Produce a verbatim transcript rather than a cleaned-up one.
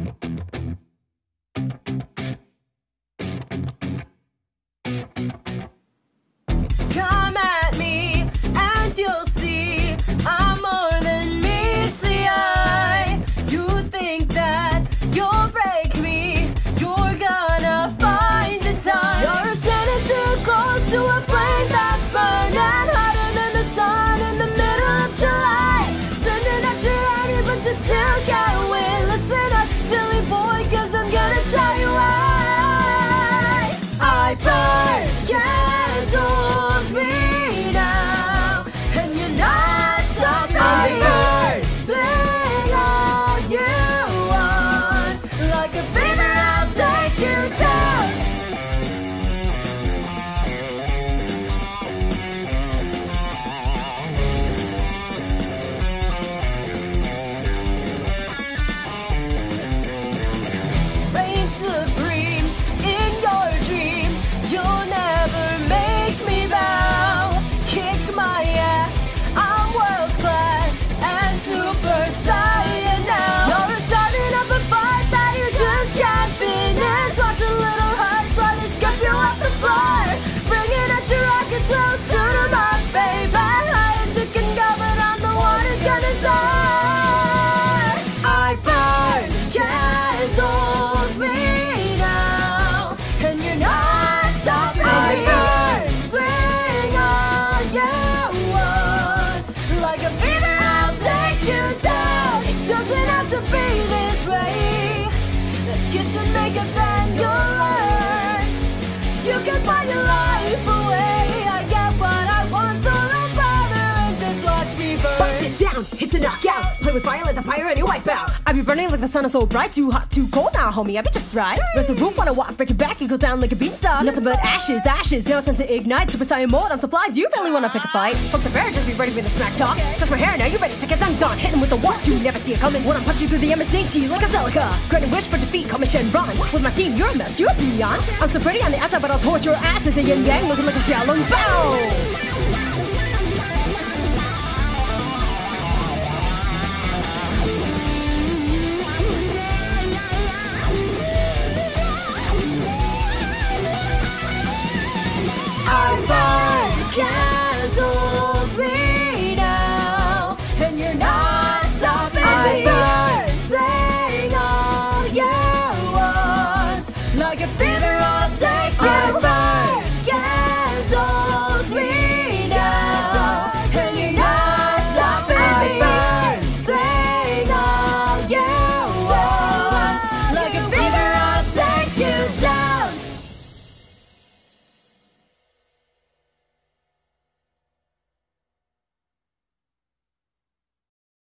Come at me and you'll see I'm more than meets the eye. You think that you'll break me, you're gonna find the time. You're standing too close to a flame that's burning hotter than the sun in the middle of July. Sending at your enemy but you still can't win. Listen up, silly boy, cause I'm gonna tell you why. I burn, can't hold me now, and you're not stopping me. I burn, swing all you want, like a fever I'll take you down. Reign supreme in your dreams, you'll never make me bow. Kick my ass, I'm world class and super saiyan now. You're starting up a fight that you just can't finish. Watch a little heart try to scrape you off the floor. Bring it at your rockets, well shoot 'em up, baby. Hide and you can go, but I'm the one who's gonna die. I burn, can't hold me now, and you're not stopping me. I burn, swing all you want, like a fever I'll take you down. It doesn't have to be this way. Let's kiss and make it, then you'll learn. You can find your life away. I get what I want, so don't bother and just watch me burn. Box it down, it's a knockout. Play with fire like the pyre and you wipe out. I be burning like the sun is so bright. Too hot, too cold now, homie, I be just right. Raise the roof on a walk, break it back, you go down like a beanstalk. Nothing but ashes, ashes, now it's time to ignite. Super saiyan mode, I'm to fly, do you really wanna pick a fight? Fuck the bear, just be ready with the smack talk. Touch my hair, now you ready to get dunked on. Hit him with the one, two, never see it coming. When I'm punching through the M S D T like a Celica. Grant a wish for defeat, come and shed run. With my team, you're a mess, you're a peon. I'm so pretty on the outside, but I'll torch your ass as a yin yang, looking like a shallow bow.